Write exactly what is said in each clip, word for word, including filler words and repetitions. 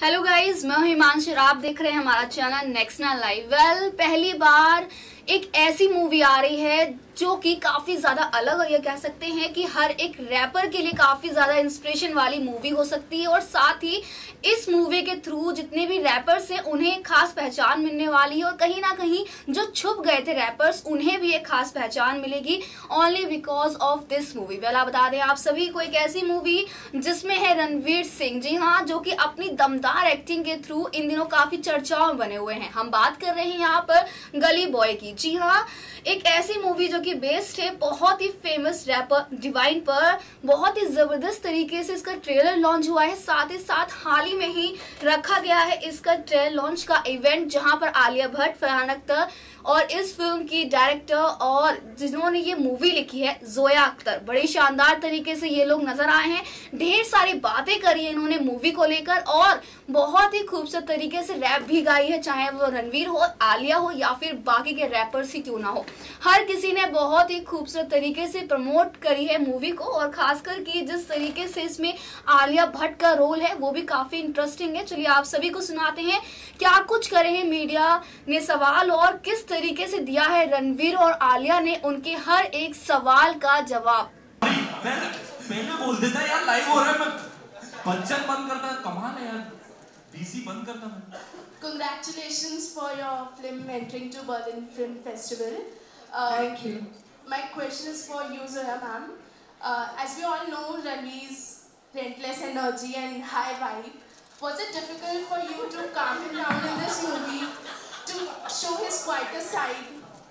Hello guys, मैं हूं हिमांशु। आप देख रहे हैं हमारा channel next nine life. Well, पहली बार एक ऐसी मूवी आ रही है जो कि काफी ज्यादा अलग और ये कह सकते हैं कि हर एक रैपर के लिए काफी ज्यादा इंस्पिरेशन वाली मूवी हो सकती है। और साथ ही इस मूवी के थ्रू जितने भी रैपर्स हैं उन्हें एक खास पहचान मिलने वाली है और कहीं ना कहीं जो छुप गए थे रैपर्स उन्हें भी एक खास पहचान मिलेगी only because of this movie. Well, आप बता दें आप सभी को एक ऐसी मूवी जिसमें है रणवीर सिंह, जी हाँ, जो कि अपनी दमदार एक्टिंग के थ्रू इन दिनों काफी चर्चाओं में बने हुए हैं। हम बात कर रहे हैं यहाँ पर गली बॉय की। जी हाँ, एक ऐसी मूवी जो कि बेस्ड है बहुत ही फेमस रैपर डिवाइन पर। बहुत ही जबरदस्त तरीके से इसका ट्रेलर लॉन्च हुआ है। साथ ही साथ हाल ही में ही रखा गया है इसका ट्रेलर लॉन्च का इवेंट, जहां पर आलिया भट्ट, फरहान अख्तर और इस फिल्म की डायरेक्टर और जिन्होंने ये मूवी लिखी है जोया अख्तर, बड़ी शानदार तरीके से ये लोग नजर आए हैं। ढेर सारी बातें करी है इन्होंने मूवी को लेकर और बहुत ही खूबसूरत तरीके से रैप भी गाई है, चाहे वो रणवीर हो, आलिया हो या फिर बाकी के रैपर्स ही क्यों ना हो। हर किसी ने बहुत ही खूबसूरत तरीके से प्रमोट करी है मूवी को और खासकर कि जिस तरीके से इसमें आलिया भट्ट का रोल है वो भी काफी इंटरेस्टिंग है। चलिए आप सभी को सुनाते हैं क्या कुछ करे हैं मीडिया ने सवाल और किस तरीके से दिया है रणवीर और आलिया ने उनके हर एक सवाल का जवाब। मैं पहले बोल देता यार, लाइव हो रहा है, मैं बच्चन बंद करता, कमाल है यार, डीसी बंद करता मैं। Congratulations for your film entering to Berlin Film Festival. Uh, Thank you. My question is for you, Zoya ma'am. Uh, as we all know, Ranveer's relentless energy and high vibe. Was it difficult for you to calm him down in this movie to show his quieter side?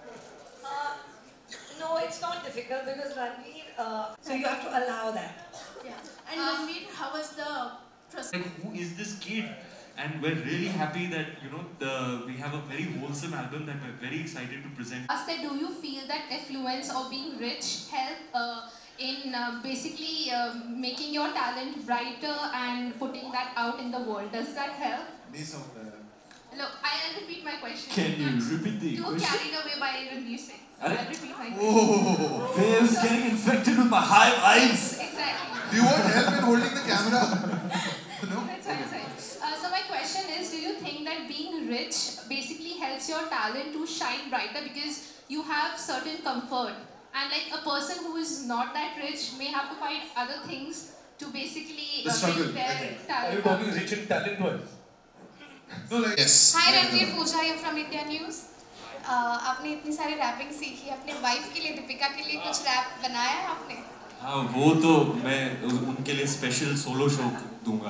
Uh, no, it's not difficult because Ranveer, uh, so you have to allow that. Yeah. And uh, Ranveer, how was the process? Like, who is this kid? And we're really happy that, you know, the we have a very wholesome album that we're very excited to present. Asta, do you feel that affluence of being rich help uh, in uh, basically uh, making your talent brighter and putting that out in the world? Does that help? Look, I'll repeat my question. Can you repeat the Too question? carried away by Ranveer Singh. So I'll repeat my question. Oh, Faye's getting infected with my high vibes. Exactly. Do you want help in holding the camera? No? That's fine, that's fine. Uh, so my question is, do you think that being rich basically helps your talent to shine brighter because you have certain comfort, and like a person who is not that rich may have to find other things to basically The uh, struggle, make their I think. talent. Are you talking rich and talent wise? No, like yes. हाय रणवीर, पूजा है from India news. आपने इतनी सारी wrapping सीखी, अपने wife के लिए, दीपिका के लिए कुछ रैप बनाया है आपने? हाँ, वो तो मैं उनके लिए स्पेशल सोलो शो दूंगा।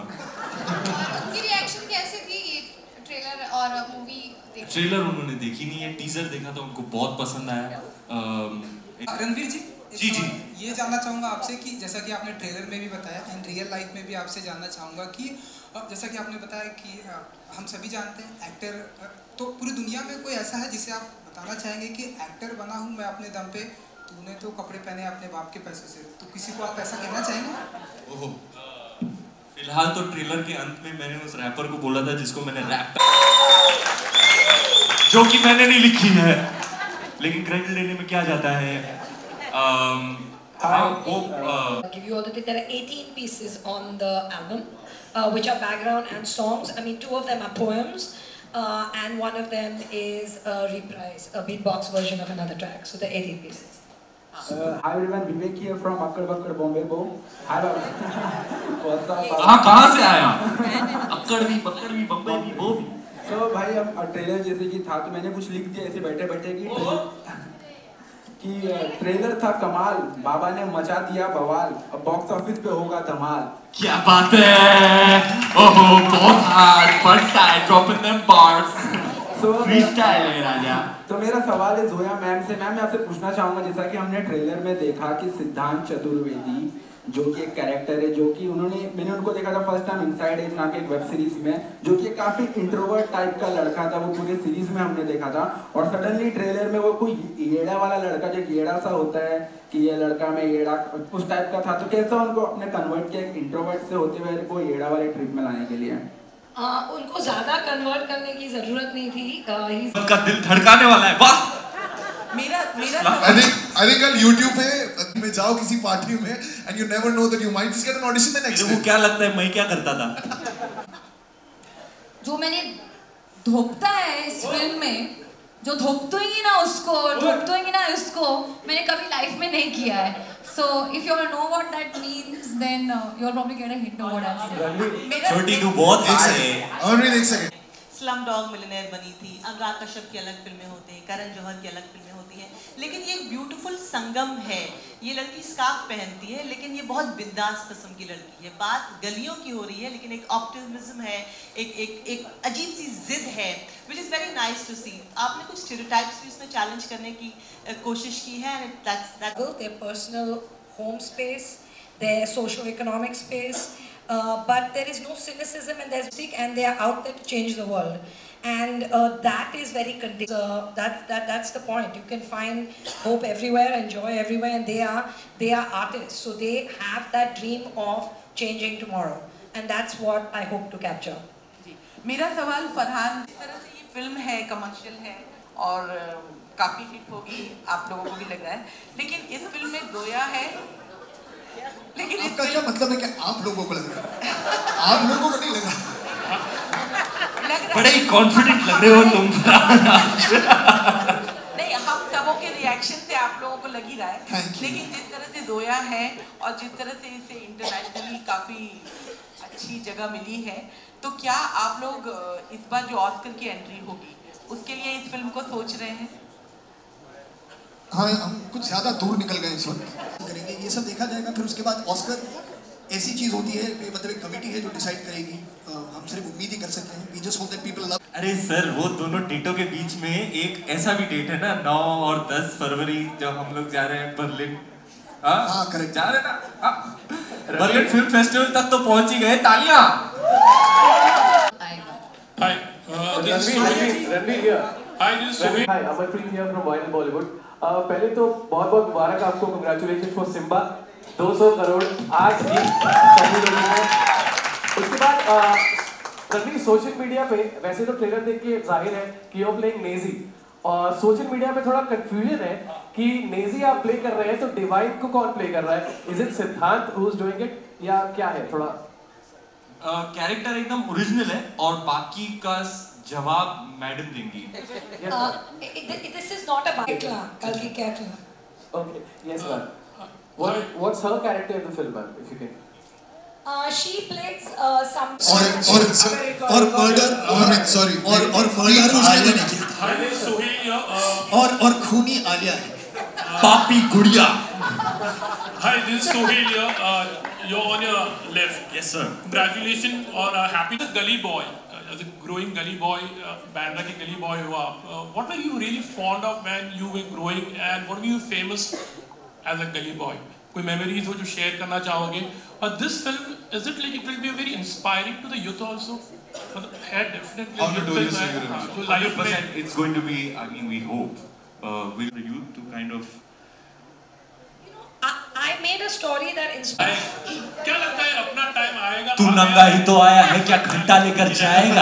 उनकी रिएक्शन कैसे थी ये ट्रेलर और मूवी देखी? ट्रेलर उन्होंने देखी नहीं है, टीजर देखा था, उनको बहुत पसंद आया। रणवीर जी, जी जी ये जानना चाहूँगा आपसे कि जैसा कि आपने ट्रेलर में भी बताया एंड रियल लाइफ में भी आपसे जानना चाहूँगा कि जैसा कि आपने बताया कि हम सभी जानते हैं एक्टर, तो पूरी दुनिया में कोई ऐसा है जिसे आप बताना चाहेंगे कि एक्टर बना हूँ मैं अपने दम पे, तूने तो कपड़े पहने अपने बाप के पैसे से, तो किसी को आप ऐसा कहना चाहेंगे? ओहो, फिलहाल तो ट्रेलर के अंत में मैंने उस रैपर को बोला था जिसको मैंने रैप जो कि मैंने नहीं लिखी है, लेकिन क्रेडिट लेने में क्या जाता है। um, हाँ, वो uh, give you all the things. There are eighteen pieces on the album, uh, which are background and songs. I mean, two of them are poems, uh, and one of them is a reprise, a beatbox version of another track. So the eighteen pieces. Uh, hi everyone, Vivek here from Akkad Bakkad Bombay Bo. Hi what's up? हाँ, कहाँ से आया? अक्कड़ भी, बक्कड़ भी, बम्बई भी, वो भी। So भाई अब ट्रेलर जैसे कि था तो मैंने कुछ लिख दिया ऐसे बैठे बैठे कि कि ट्रेलर था कमाल, बाबा ने मचा दिया बवाल, अब बॉक्स ऑफिस पे होगा धमाल। क्या बात है? ओहो, बहुत हार्ड पड़ता है, dropping them bars. So, freestyle है राजा। तो मेरा सवाल है जोया मैम से। मैम मैं आपसे पूछना चाहूँगा, जैसा कि हमने ट्रेलर में देखा कि सिद्धांत चतुर्वेदी जो कि एक कैरेक्टर है, जो कि उन्होंने मैंने उनको देखा था फर्स्ट टाइम इनसाइड एज नाम के एक वेब सीरीज में, जो कि काफी इंट्रोवर्ट टाइप का लड़का था, वो पूरे सीरीज में हमने देखा था, और सडनली ट्रेलर में वो कोई येड़ा वाला लड़का, जो येड़ा सा होता है कि ये लड़का में येड़ा, उस टाइप का था। तो कैसा उनको अपने कन्वर्ट किया इंट्रोवर्ट से होते हुए को येड़ा वाले ट्रिप में लाने के लिए? Uh, उनको ज्यादा कन्वर्ट करने की जरूरत नहीं थी। uh, उनका दिल धड़काने वाला है। वाह, मेरा मेरा I think I think कल YouTube पे में जाओ किसी पार्टी में and you never know that you might just get an audition the next day. वो क्या लगता है मैं क्या करता था? जो मैंने धोपता है इस फिल्म में, जो धोपतोंगी ना उसको, धोपतोंगी ना उसको, मैंने कभी लाइफ में नहीं किया है. So if you all know what that means, then uh, you all probably get a hint of what I'm saying. छोटी तू बहुत एक सेकंड और भी एक सेकंड. स्लम डॉग मिलियनेयर बनी थी, अनुराग कश्यप की अलग फिल्में होती हैं, करण जौहर की अलग फिल्में होती हैं, लेकिन ये एक ब्यूटीफुल संगम है. ये लड़की स्कार्फ पहनती है लेकिन ये बहुत बिंदास किस्म की लड़की है. बात गलियों की हो रही है लेकिन एक ऑप्टिमिज्म है, एक एक एक अजीब सी जिद है, which is very nice to see. आपने कुछ स्टीरियोटाइप्स भी इसमें चैलेंज करने की कोशिश की है. That's that their personal home space, their socio-economic space. Uh, but there is no cynicism and there's music and they are out there to change the world, and uh, that is very contagious. Uh, that that that's the point. You can find hope everywhere and joy everywhere, and they are they are artists, so they have that dream of changing tomorrow, and that's what I hope to capture. मेरा सवाल फरहान, इस तरह से ये film है, commercial है और काफ़ी हिट होगी, आप लोगों को भी लग रहा है, लेकिन इस फिल्म में जोया है. लेकिन आपका क्या मतलब है कि आप लोगों को लग रहा है? आप लोगों को नहीं लग रहा. लग रहा बड़े ही कॉन्फिडेंट लग रहे हो तुम. नहीं, हम सबों के रिएक्शन से आप लोगों को लग ही रहा है, लेकिन जिस तरह से जोया है और जिस तरह से इसे इंटरनेशनली काफ़ी अच्छी जगह मिली है, तो क्या आप लोग इस बार जो ऑस्कर की एंट्री होगी उसके लिए इस फिल्म को सोच रहे हैं? हाँ, हम कुछ ज़्यादा दूर निकल गए इस वक्त. करेंगे ये सब देखा जाएगा, फिर उसके बाद ऑस्कर ऐसी चीज़ होती है कि मतलब एक कमेटी है जो डिसाइड करेगी. हम सिर्फ उम्मीद ही कर सकते हैं. We just hope that people love. अरे सर, वो दोनों डेटों के बीच में एक ऐसा भी डेट है ना, नौ और दस फरवरी, जब हम लोग जा रहे हैं बर्लिन. हाँ करेक्ट, जा रहे ना. बर्लिन फिल्म फेस्टिवल तक तो पहुंच ही गए. तालियां. Hi, uh, this is Ranveer. Ranveer here. Hi, this is Ranveer. Hi, Amarpreet here from Vinyl Bollywood. Uh, पहले तो बहुत बहुत मुबारक आपको, कंग्रेचुलेशन फॉर सिम्बा. दो सौ करोड़ आज की पहली रिलीज है. उसके बाद रणवीर, सोशल मीडिया पे वैसे तो ट्रेलर देख के जाहिर है कि यू आर प्लेइंग नेजी, और सोशल मीडिया पे थोड़ा कंफ्यूजन है कि नेजी आप प्ले कर रहे हैं तो डिवाइन को कौन प्ले कर रहा है? Is it Siddhant who is doing it या क्या है? थोड़ा कैरेक्टर uh, एकदम ओरिजिनल है और बाकी का जवाब मैडम देंगी. This is not a Ketla, कल की Ketla. Okay, yes ma'am. What what's her character in the film, ma'am, if you can? Uh, she plays uh, some. और और और murder और sorry और और murder आलिया ने किया. और और खूनी आलिया है. पापी गुड़िया. Hi, this is Sohail here. Uh, you're on your left. Yes, sir. Congratulations on uh, happy the Gully boy, uh, as a growing Gully boy, uh, Bandra ke Gully boy ho aap. Uh, what were you really fond of when you were growing, and what were you famous as a Gully boy? कोई memories हो जो share करना चाहोगे? और this film, is it like it will be very inspiring to the youth also? है definitely. How to do this? one hundred percent it's going to be. I mean, we hope uh, with the youth to kind of. I made a story that inspired. क्या लगता है अपना time आएगा? तू नंगा ही तो आया है, क्या घंटा लेकर जाएगा?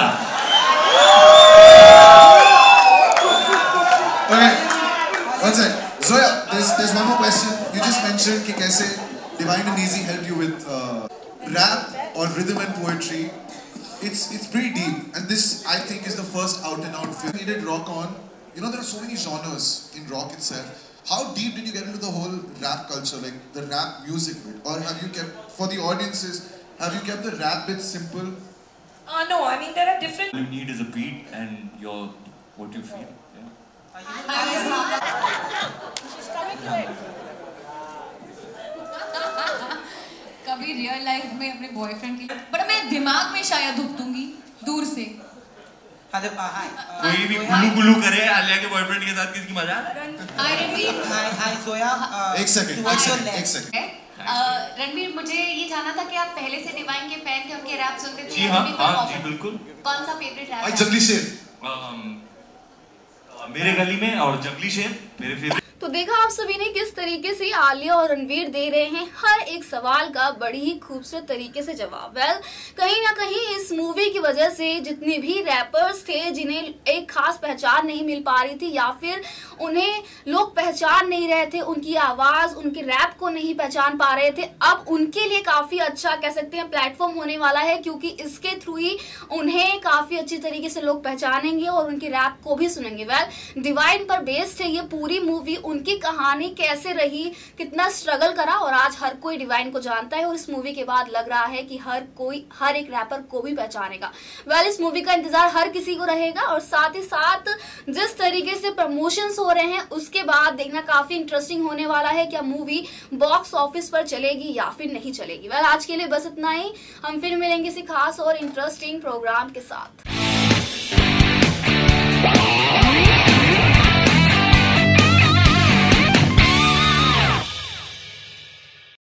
Okay, one sec. Zoya, there's there's one more question. You just mentioned कि कैसे Divine and Easy helped you with uh, rap or rhythm and poetry. It's it's pretty deep, and this I think is the first out and out film. You did rock on. You know there are so many genres in rock itself. How deep did you get into the whole rap culture, like the rap music bit, or have you kept, for the audiences, have you kept the rap bit simple? Uh, no, I mean there are different. All you need is a beat and your what you feel. Yeah. कभी real life में अपने boyfriend के लिए, but मैं दिमाग में शायद धुप दूंगी दूर से. कोई भी गुलू गुलू करे आलिया के बॉयफ्रेंड के साथ, किसकी मजा? हाय हाय जोया. एक सेकंड एक सेकंड एक सेकंड रणवीर, मुझे ये जानना था कि आप पहले से डिवाइन के फैन थे, उनके रैप सुनते थे? जी हाँ, हाँ जी बिल्कुल. कौन सा फेवरेट रैप? जंगली शेर. मेरे गली में और जंगली शेर मेरे फेवरेट. तो देखा आप सभी ने किस तरीके से आलिया और रणवीर दे रहे हैं हर एक सवाल का बड़ी ही खूबसूरत तरीके से जवाब। वेल कहीं ना कहीं इस मूवी की वजह से जितने भी रैपर्स थे जिन्हें एक खास पहचान नहीं मिल पा रही थी या फिर उन्हें लोग पहचान नहीं रहे थे, उनकी आवाज उनके रैप को नहीं पहचान पा रहे थे, अब उनके लिए काफी अच्छा कह सकते हैं प्लेटफॉर्म होने वाला है, क्योंकि इसके थ्रू ही उन्हें काफी अच्छी तरीके से लोग पहचानेंगे और उनके रैप को भी सुनेंगे। वेल डिवाइन पर बेस्ड है ये पूरी मूवी, उनकी कहानी कैसे रही, कितना स्ट्रगल करा और आज हर कोई डिवाइन को जानता है और इस मूवी के बाद लग रहा है कि हर कोई हर एक रैपर को भी पहचानेगा। वेल इस मूवी का इंतजार हर किसी को रहेगा और साथ ही साथ जिस तरीके से प्रमोशंस हो रहे हैं उसके बाद देखना काफी इंटरेस्टिंग होने वाला है, क्या मूवी बॉक्स ऑफिस पर चलेगी या फिर नहीं चलेगी। वेल आज के लिए बस इतना ही, हम फिर मिलेंगे किसी खास और इंटरेस्टिंग प्रोग्राम के साथ।